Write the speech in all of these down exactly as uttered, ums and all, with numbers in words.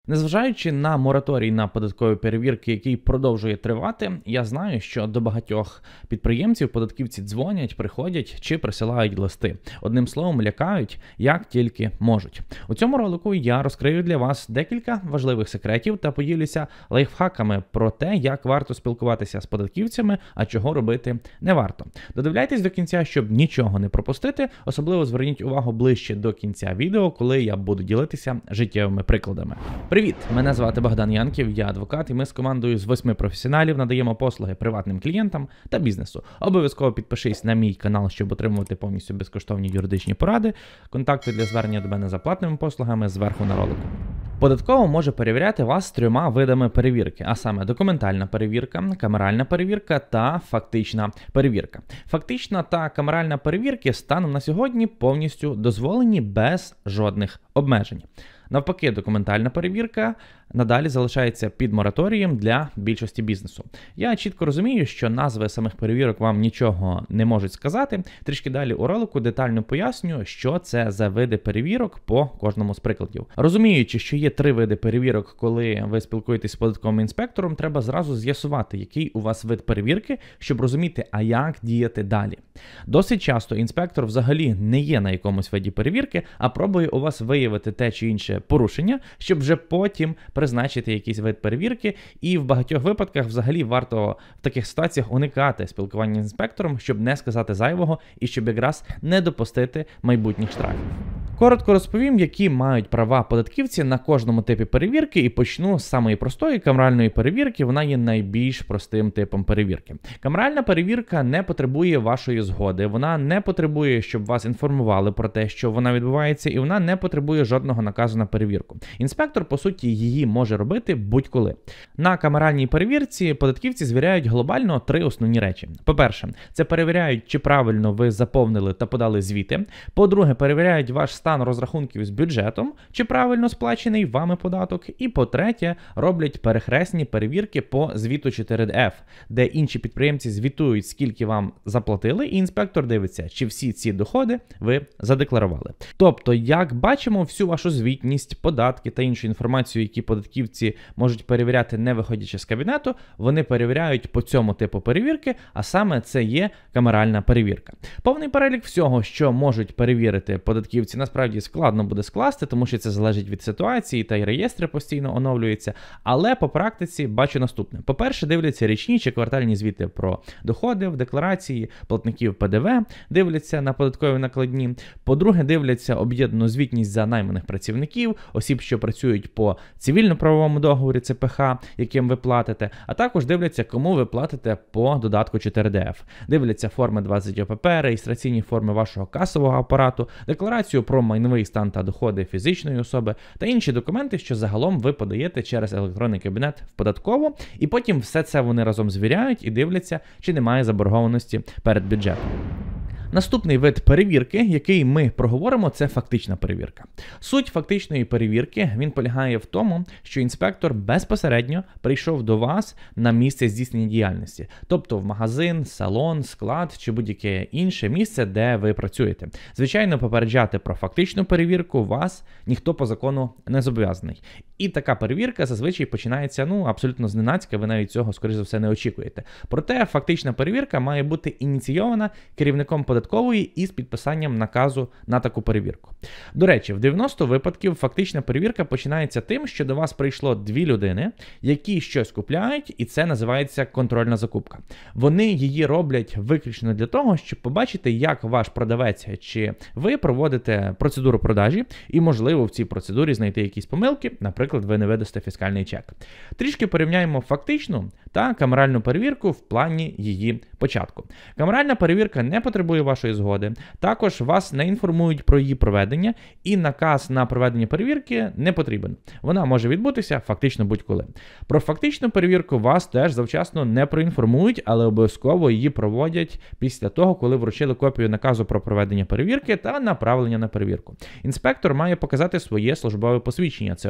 Незважаючи на мораторій на податкові перевірки, який продовжує тривати, я знаю, що до багатьох підприємців податківці дзвонять, приходять чи присилають листи. Одним словом, лякають, як тільки можуть. У цьому ролику я розкрию для вас декілька важливих секретів та поділюся лайфхаками про те, як варто спілкуватися з податківцями, а чого робити не варто. Додивляйтесь до кінця, щоб нічого не пропустити, особливо зверніть увагу ближче до кінця відео, коли я буду ділитися життєвими прикладами. Привіт! Мене звати Богдан Янків, я адвокат, і ми з командою з восьми професіоналів надаємо послуги приватним клієнтам та бізнесу. Обов'язково підпишись на мій канал, щоб отримувати повністю безкоштовні юридичні поради. Контакти для звернення до мене за платними послугами зверху на ролику. Податкова може перевіряти вас трьома видами перевірки, а саме документальна перевірка, камеральна перевірка та фактична перевірка. Фактична та камеральна перевірки станом на сьогодні повністю дозволені без жодних обмежень. Навпаки, документальна перевірка надалі залишається під мораторієм для більшості бізнесу. Я чітко розумію, що назви самих перевірок вам нічого не можуть сказати. Трішки далі у ролику детально поясню, що це за види перевірок по кожному з прикладів. Розуміючи, що є три види перевірок, коли ви спілкуєтесь з податковим інспектором, треба зразу з'ясувати, який у вас вид перевірки, щоб розуміти, а як діяти далі. Досить часто інспектор взагалі не є на якомусь виді перевірки, а пробує у вас виявити те чи інше порушення, щоб вже потім призначити якийсь вид перевірки, і в багатьох випадках взагалі варто в таких ситуаціях уникати спілкування з інспектором, щоб не сказати зайвого і щоб якраз не допустити майбутніх штрафів. Коротко розповім, які мають права податківці на кожному типі перевірки, і почну з самої простої камеральної перевірки. Вона є найбільш простим типом перевірки. Камеральна перевірка не потребує вашої згоди, вона не потребує, щоб вас інформували про те, що вона відбувається, і вона не потребує жодного наказу на перевірку. Інспектор, по суті, її може робити будь-коли. На камеральній перевірці податківці звіряють глобально три основні речі. По-перше, це перевіряють, чи правильно ви заповнили та подали звіти. По-друге, перевіряють ваш стан розрахунків з бюджетом, чи правильно сплачений вами податок. І по-третє, роблять перехресні перевірки по звіту чотири еф, де інші підприємці звітують, скільки вам заплатили, і інспектор дивиться, чи всі ці доходи ви задекларували. Тобто, як бачимо, всю вашу звітність, податки та іншу інформацію, які податківці можуть перевіряти, не виходячи з кабінету, вони перевіряють по цьому типу перевірки, а саме це є камеральна перевірка. Повний перелік всього, що можуть перевірити податківці, насправді складно буде скласти, тому що це залежить від ситуації, та й реєстри постійно оновлюються, але по практиці бачу наступне. По-перше, дивляться річні чи квартальні звіти про доходи в декларації, платників пе де ве, дивляться на податкові накладні. По-друге, дивляться об'єднану звітність за найманих працівників, осіб, що працюють по цивільно-правовому договорі це пе ха, яким ви платите, а також дивляться, кому ви платите по додатку чотири еф. Дивляться форми двадцять о пе пе, реєстраційні форми вашого касового апарату, декларацію про майновий стан та доходи фізичної особи та інші документи, що загалом ви подаєте через електронний кабінет в податкову, і потім все це вони разом звіряють і дивляться, чи немає заборгованості перед бюджетом. Наступний вид перевірки, який ми проговоримо, це фактична перевірка. Суть фактичної перевірки, він полягає в тому, що інспектор безпосередньо прийшов до вас на місце здійснення діяльності, тобто в магазин, салон, склад чи будь-яке інше місце, де ви працюєте. Звичайно, попереджати про фактичну перевірку вас ніхто по закону не зобов'язаний. І така перевірка зазвичай починається, ну, абсолютно зненацька, ви навіть цього, скоріш за все, не очікуєте. Проте фактична перевірка має бути ініційована керівником податкової із підписанням наказу на таку перевірку. До речі, в дев'яносто випадків фактична перевірка починається тим, що до вас прийшло дві людини, які щось купляють, і це називається контрольна закупка. Вони її роблять виключно для того, щоб побачити, як ваш продавець чи ви проводите процедуру продажі, і, можливо, в цій процедурі знайти якісь помилки, наприклад, ви не видасте фіскальний чек. Трішки порівняємо фактичну та камеральну перевірку в плані її початку. Камеральна перевірка не потребує вашої згоди, також вас не інформують про її проведення, і наказ на проведення перевірки не потрібен. Вона може відбутися фактично будь-коли. Про фактичну перевірку вас теж завчасно не проінформують, але обов'язково її проводять після того, коли вручили копію наказу про проведення перевірки та направлення на перевірку. Інспектор має показати своє службове посвідчення, це обов'язково,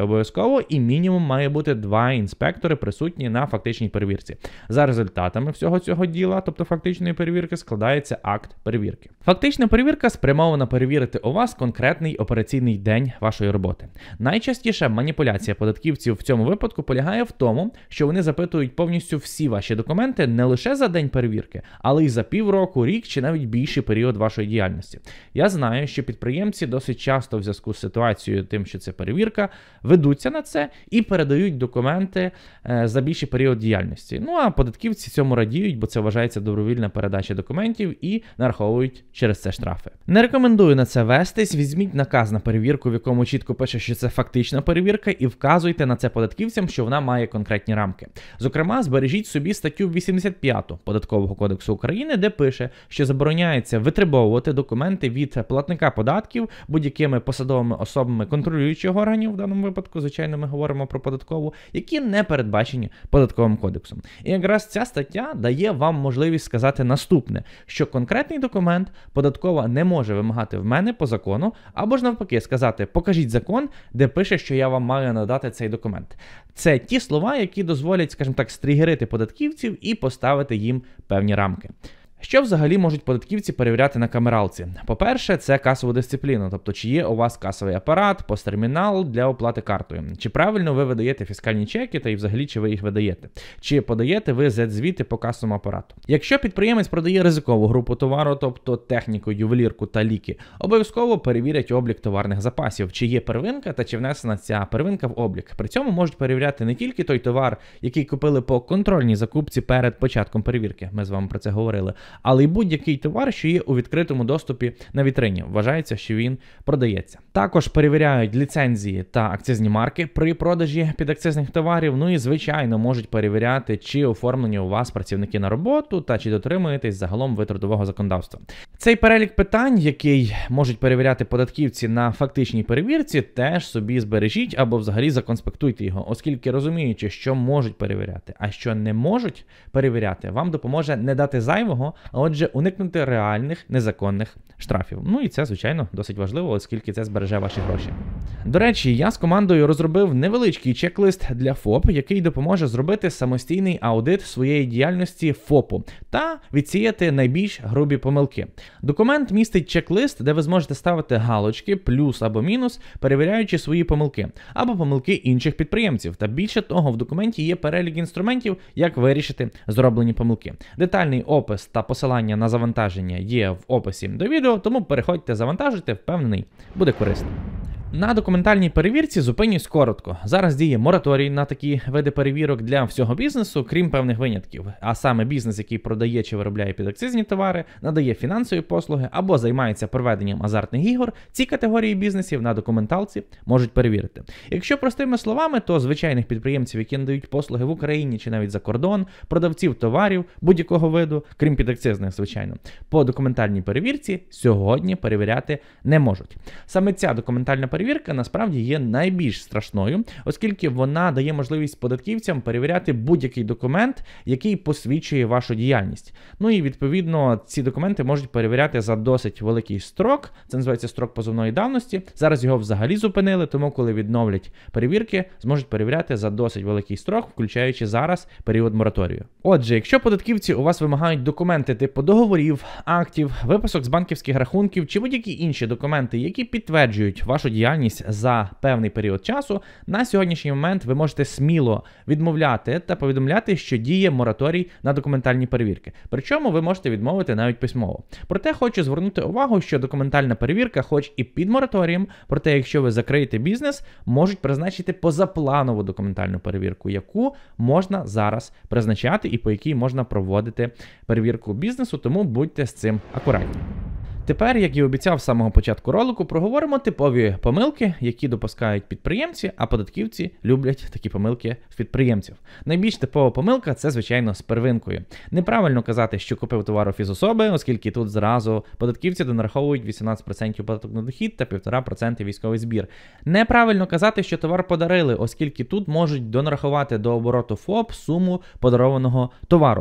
обов'язково і мінімум має бути два інспектори присутні на фактичній перевірці. За результатами всього цього діла, тобто фактичної перевірки, складається акт перевірки. Фактична перевірка спрямована перевірити у вас конкретний операційний день вашої роботи. Найчастіше маніпуляція податківців в цьому випадку полягає в тому, що вони запитують повністю всі ваші документи не лише за день перевірки, але й за півроку, рік чи навіть більший період вашої діяльності. Я знаю, що підприємці досить часто в зв'язку з ситуацією тим, що це перевірка, ведуться на це і передають документи е, за більший період діяльності. Ну а податківці цьому радіють, бо це вважається добровільна передача документів і нараховують через це штрафи. Не рекомендую на це вестись, візьміть наказ на перевірку, в якому чітко пише, що це фактична перевірка, і вказуйте на це податківцям, що вона має конкретні рамки. Зокрема, збережіть собі статтю вісімдесят п'яту Податкового кодексу України, де пише, що забороняється витребовувати документи від платника податків будь-якими посадовими особами контролюючих органів, в даному випадку, звичайно, ми говоримо про податкову, які не передбачені Податковим кодексом. І якраз ця стаття дає вам можливість сказати наступне, що конкретний документ податкова не може вимагати в мене по закону, або ж навпаки сказати, покажіть закон, де пише, що я вам маю надати цей документ. Це ті слова, які дозволять, скажімо так, стригерити податківців і поставити їм певні рамки. Що взагалі можуть податківці перевіряти на камералці? По-перше, це касову дисципліну, тобто чи є у вас касовий апарат, посттермінал для оплати картою. Чи правильно ви видаєте фіскальні чеки, та й взагалі чи ви їх видаєте? Чи подаєте ви зет-звіти по касовому апарату? Якщо підприємець продає ризикову групу товару, тобто техніку, ювелірку та ліки, обов'язково перевірять облік товарних запасів, чи є первинка та чи внесена ця первинка в облік. При цьому можуть перевіряти не тільки той товар, який купили по контрольній закупці перед початком перевірки, ми з вами про це говорили, але й будь-який товар, що є у відкритому доступі на вітрині. Вважається, що він продається. Також перевіряють ліцензії та акцизні марки при продажі підакцизних товарів. Ну і, звичайно, можуть перевіряти, чи оформлені у вас працівники на роботу та чи дотримуєтесь загалом ви трудового законодавства. Цей перелік питань, який можуть перевіряти податківці на фактичній перевірці, теж собі збережіть або взагалі законспектуйте його, оскільки розуміючи, що можуть перевіряти, а що не можуть перевіряти, вам допоможе не дати зайвого, а отже, уникнути реальних незаконних штрафів. Ну і це, звичайно, досить важливо, оскільки це збереже ваші гроші. До речі, я з командою розробив невеличкий чек-лист для ФОП, який допоможе зробити самостійний аудит своєї діяльності ФОПу та відсіяти найбільш грубі помилки. Документ містить чек-лист, де ви зможете ставити галочки, плюс або мінус, перевіряючи свої помилки, або помилки інших підприємців. Та більше того, в документі є перелік інструментів, як вирішити зроблені помилки. Детальний опис та посилання на завантаження є в описі до відео, тому переходьте, завантажуйте, впевнений, буде корисно. На документальній перевірці зупинюсь коротко. Зараз діє мораторій на такі види перевірок для всього бізнесу, крім певних винятків. А саме бізнес, який продає чи виробляє підакцизні товари, надає фінансові послуги або займається проведенням азартних ігор, ці категорії бізнесів на документалці можуть перевірити. Якщо простими словами, то звичайних підприємців, які надають послуги в Україні чи навіть за кордон, продавців товарів будь-якого виду, крім підакцизних, звичайно, по документальній перевірці сьогодні перевіряти не можуть. Саме ця документальна перевірка Перевірка насправді є найбільш страшною, оскільки вона дає можливість податківцям перевіряти будь-який документ, який посвідчує вашу діяльність. Ну і відповідно ці документи можуть перевіряти за досить великий строк, це називається строк позовної давності. Зараз його взагалі зупинили, тому коли відновлять перевірки, зможуть перевіряти за досить великий строк, включаючи зараз період мораторію. Отже, якщо податківці у вас вимагають документи типу договорів, актів, виписок з банківських рахунків чи будь-які інші документи, які підтверджують вашу діяльність за певний період часу, на сьогоднішній момент ви можете сміло відмовляти та повідомляти, що діє мораторій на документальні перевірки. Причому ви можете відмовити навіть письмово. Проте хочу звернути увагу, що документальна перевірка, хоч і під мораторієм, проте якщо ви закриєте бізнес, можуть призначити позапланову документальну перевірку, яку можна зараз призначати і по якій можна проводити перевірку бізнесу, тому будьте з цим акуратні. Тепер, як і обіцяв з самого початку ролику, проговоримо типові помилки, які допускають підприємці, а податківці люблять такі помилки з підприємців. Найбільш типова помилка – це, звичайно, з первинкою. Неправильно казати, що купив товар у фізособи, оскільки тут зразу податківці донараховують вісімнадцять відсотків податок на дохід та півтора відсотка військовий збір. Неправильно казати, що товар подарили, оскільки тут можуть донарахувати до обороту ФОП суму подарованого товару.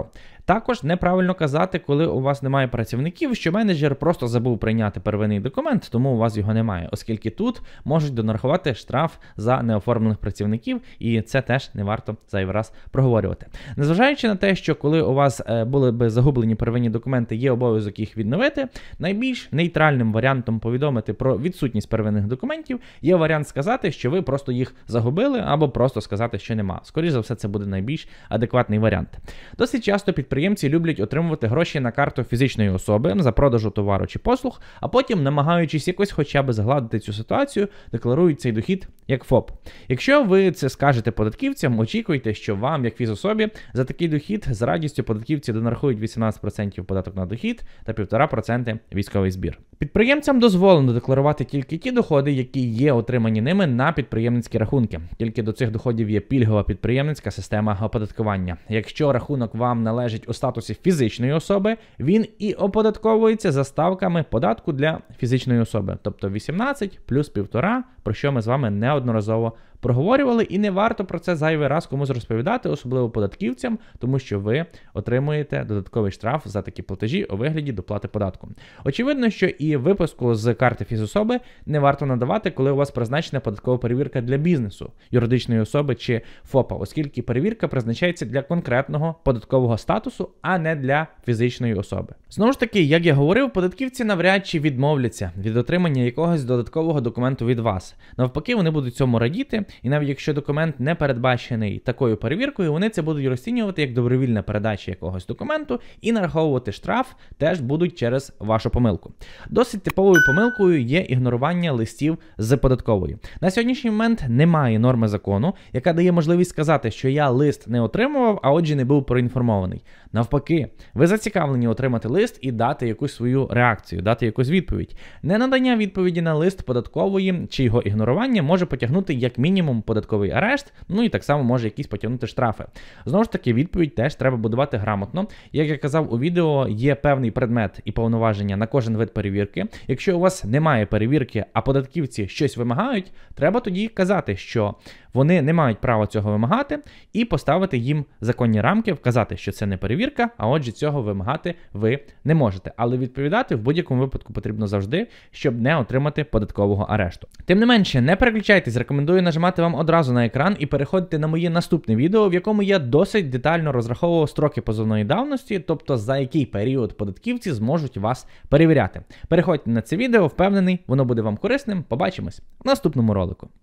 Також неправильно казати, коли у вас немає працівників, що менеджер просто забув прийняти первинний документ, тому у вас його немає, оскільки тут можуть донарахувати штраф за неоформлених працівників, і це теж не варто зайвий раз проговорювати. Незважаючи на те, що коли у вас були би загублені первинні документи, є обов'язок їх відновити, найбільш нейтральним варіантом повідомити про відсутність первинних документів є варіант сказати, що ви просто їх загубили, або просто сказати, що нема. Скоріше за все, це буде найбільш адекватний варіант. Досить часто підприємці люблять отримувати гроші на карту фізичної особи за продажу товару чи послуг, а потім, намагаючись якось хоча б згладити цю ситуацію, декларують цей дохід як ФОП. Якщо ви це скажете податківцям, очікуйте, що вам, як фізособі, за такий дохід з радістю податківці донарахують вісімнадцять відсотків податок на дохід та півтора відсотка військовий збір. Підприємцям дозволено декларувати тільки ті доходи, які є отримані ними на підприємницькі рахунки. Тільки до цих доходів є пільгова підприємницька система оподаткування. Якщо рахунок вам належить у статусі фізичної особи, він і оподатковується за ставками податку для фізичної особи, тобто вісімнадцять плюс півтора, про що ми з вами неодноразово проговорювали, і не варто про це зайвий раз комусь розповідати, особливо податківцям, тому що ви отримуєте додатковий штраф за такі платежі у вигляді доплати податку. Очевидно, що і виписку з карти фізособи не варто надавати, коли у вас призначена податкова перевірка для бізнесу, юридичної особи чи ФОПа, оскільки перевірка призначається для конкретного податкового статусу, а не для фізичної особи. Знову ж таки, як я говорив, податківці навряд чи відмовляться від отримання якогось додаткового документу від вас. Навпаки, вони будуть цьому радіти, і навіть якщо документ не передбачений такою перевіркою, вони це будуть розцінювати як добровільна передача якогось документу і нараховувати штраф теж будуть через вашу помилку. Досить типовою помилкою є ігнорування листів з податкової. На сьогоднішній момент немає норми закону, яка дає можливість сказати, що я лист не отримував, а отже не був проінформований. Навпаки, ви зацікавлені отримати лист і дати якусь свою реакцію, дати якусь відповідь. Ненадання відповіді на лист податкової чи його ігнорування може потягнути як мінімум податковий арешт, ну і так само може якісь потягнути штрафи. Знову ж таки, відповідь теж треба будувати грамотно. Як я казав у відео, є певний предмет і повноваження на кожен вид перевірки. Якщо у вас немає перевірки, а податківці щось вимагають, треба тоді казати, що вони не мають права цього вимагати, і поставити їм законні рамки, вказати, що це не перевірка, а отже цього вимагати ви не можете. Але відповідати в будь-якому випадку потрібно завжди, щоб не отримати податкового арешту. Тим не менше, не переключайтесь, рекомендую нажимати вам одразу на екран і переходити на моє наступне відео, в якому я досить детально розраховував строки позовної давності, тобто за який період податківці зможуть вас перевіряти. Переходьте на це відео, впевнений, воно буде вам корисним. Побачимось в наступному ролику.